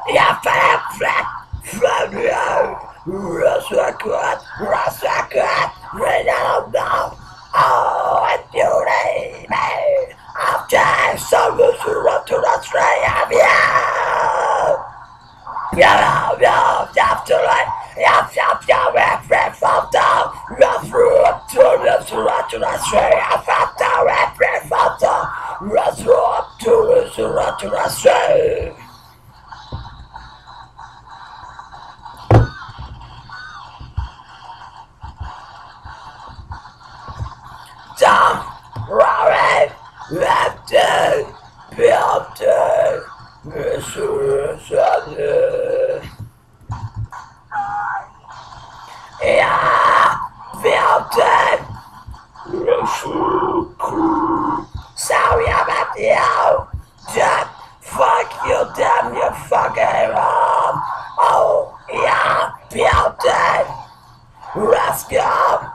Ja flat from you. Rasakut, read now. Oh, and you need me. After solution to the stray of you. After it, after from down, rough to the stray, after every photo, rough to the stray. Tom, Rory, Lefty, Pilty, yeah, Pilty, sorry about you, Jack, fuck you, damn you fucking oh, yeah, Pilty, Rascal.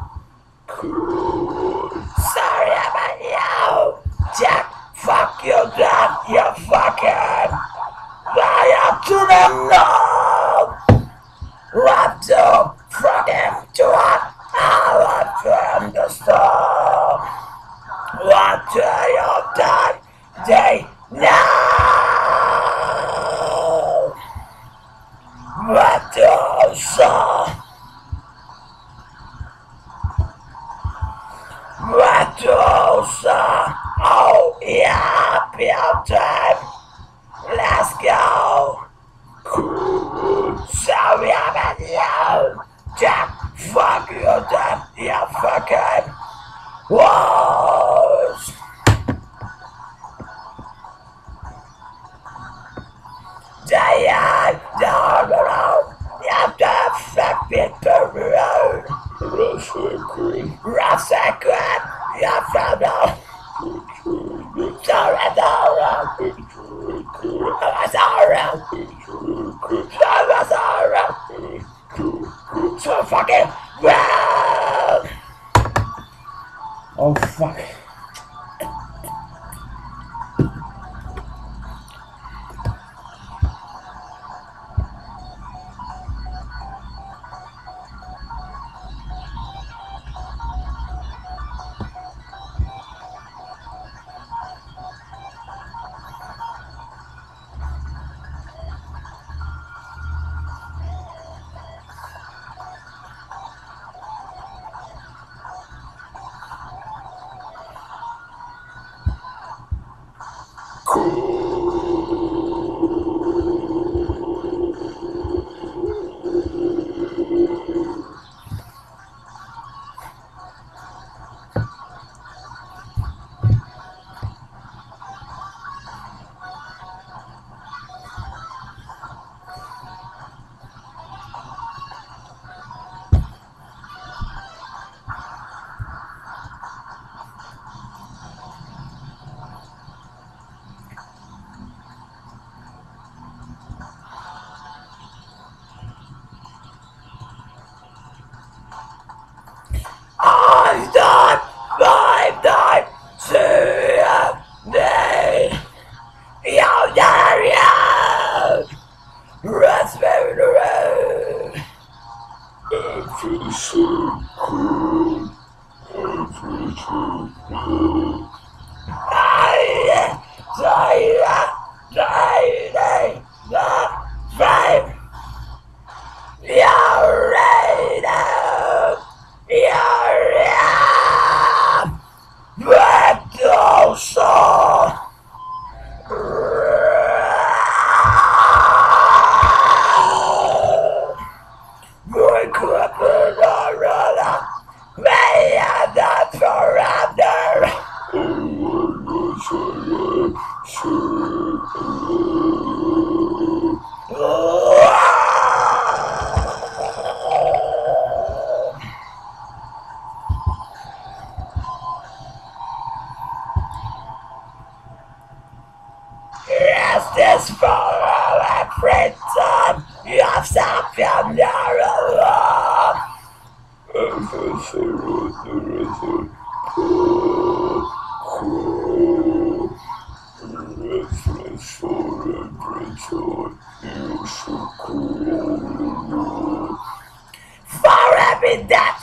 Sorry about you, Jack. Fuck you, Dad. You fucking. I am to them now. What to fucking do it? I want from the storm. What do you die? They know. What do you say? Matrosa, oh yeah, Pilton, let's go. Sorry about you, Jack, fuck you, Jack, you fucking was. Diane, no, you the fucking period. Rasakut, you found out. Sorry, so fucking well. Oh fuck. Justice for our freedom, you have something narrow. For every death